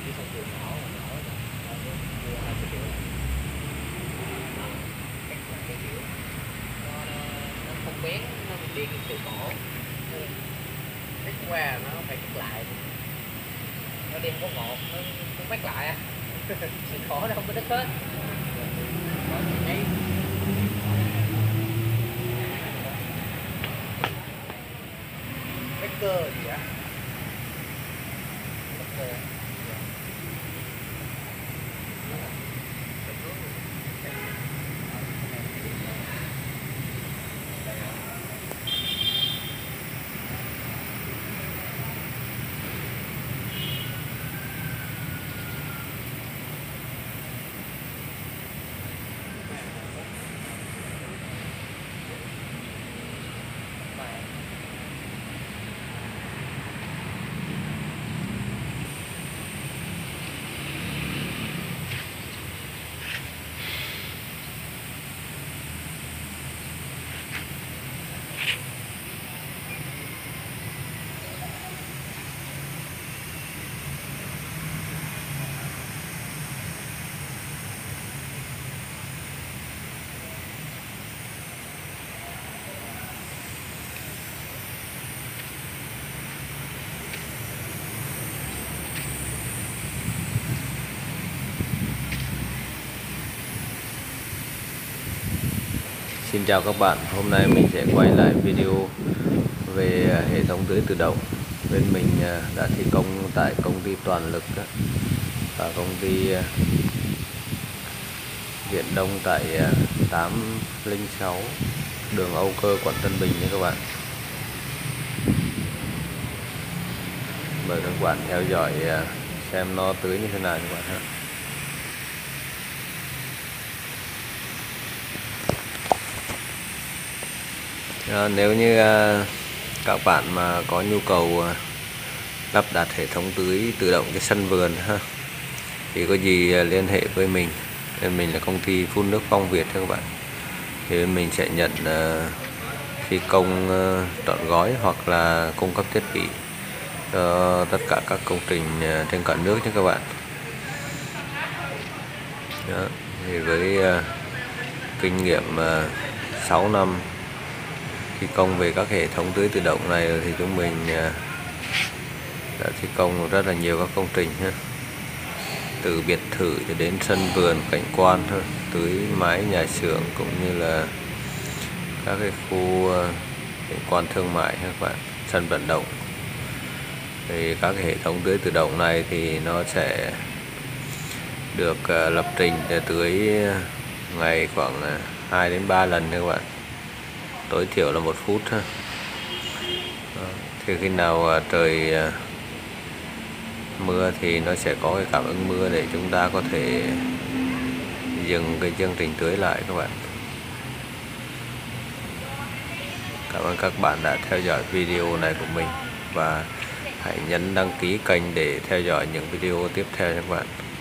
cái sân vườn nhỏ mà nhỏ mua 20 triệu đó, cách là cái kiểu nó không bén, nó đi từ cổ cắt qua nó phải cắt lại, nó đi không có ngọt, nó mát lại à. Sự khổ nó không có đứt hết, có thấy cái cơ gì vậy? Cơ. Xin chào các bạn, hôm nay mình sẽ quay lại video về hệ thống tưới tự động. Bên mình đã thi công tại công ty Toàn Lực và công ty Điện Đông tại 806 đường Âu Cơ, quận Tân Bình nha các bạn. Mời các bạn theo dõi xem nó tưới như thế nào các bạn ha. Nếu như các bạn mà có nhu cầu lắp đặt hệ thống tưới tự động cho sân vườn ha, thì có gì liên hệ với mình. Bên mình là công ty phun nước Phong Việt các bạn. Thì bên mình sẽ nhận thi công trọn gói hoặc là cung cấp thiết bị cho tất cả các công trình trên cả nước nhé các bạn. Đó. Thì với kinh nghiệm 6 năm thi công về các hệ thống tưới tự động này thì chúng mình đã thi công rất là nhiều các công trình ha, từ biệt thự cho đến sân vườn cảnh quan thôi, tưới mái nhà xưởng cũng như là các cái khu cảnh quan thương mại các bạn, sân vận động. Thì các hệ thống tưới tự động này thì nó sẽ được lập trình để tưới ngày khoảng 2 đến 3 lần các bạn, tối thiểu là 1 phút ha. Thì khi nào trời mưa thì nó sẽ có cái cảm ứng mưa để chúng ta có thể dừng cái chương trình tưới lại các bạn. Cảm ơn các bạn đã theo dõi video này của mình và hãy nhấn đăng ký kênh để theo dõi những video tiếp theo các bạn.